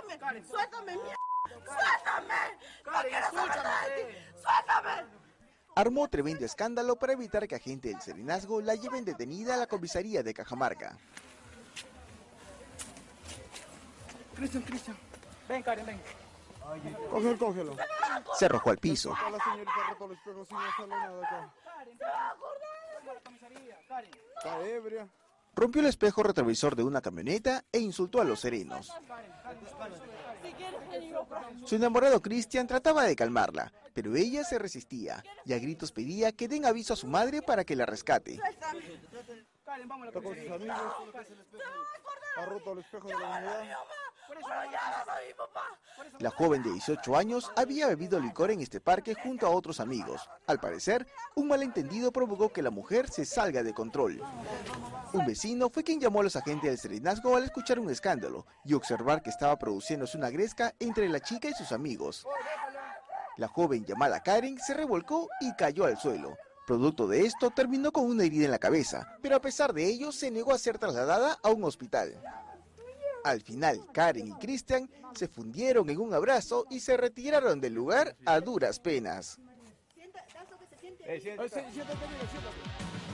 suéltame, suéltame, mierda, suéltame, suéltame. Armó tremendo escándalo para evitar que agentes del Serenazgo la lleven detenida a la comisaría de Cajamarca. Cristian. Ven, Karen, ven. Cógelo. Se arrojó al piso. La señorita ha roto el espejo sin hacerle nada acá. Karen, a la comisaría, Karen. Está ebria. Rompió el espejo retrovisor de una camioneta e insultó a los serenos. Su enamorado Cristian trataba de calmarla, pero ella se resistía y a gritos pedía que den aviso a su madre para que la rescate. Está con sus amigos. Ha roto el espejo de la unidad. La joven de 18 años había bebido licor en este parque junto a otros amigos. Al parecer, un malentendido provocó que la mujer se salga de control. Un vecino fue quien llamó a los agentes del Serenazgo al escuchar un escándalo y observar que estaba produciéndose una gresca entre la chica y sus amigos. La joven llamada Karen se revolcó y cayó al suelo. Producto de esto, terminó con una herida en la cabeza, pero a pesar de ello se negó a ser trasladada a un hospital. Al final, Karen y Cristian se fundieron en un abrazo y se retiraron del lugar a duras penas. Siéntate.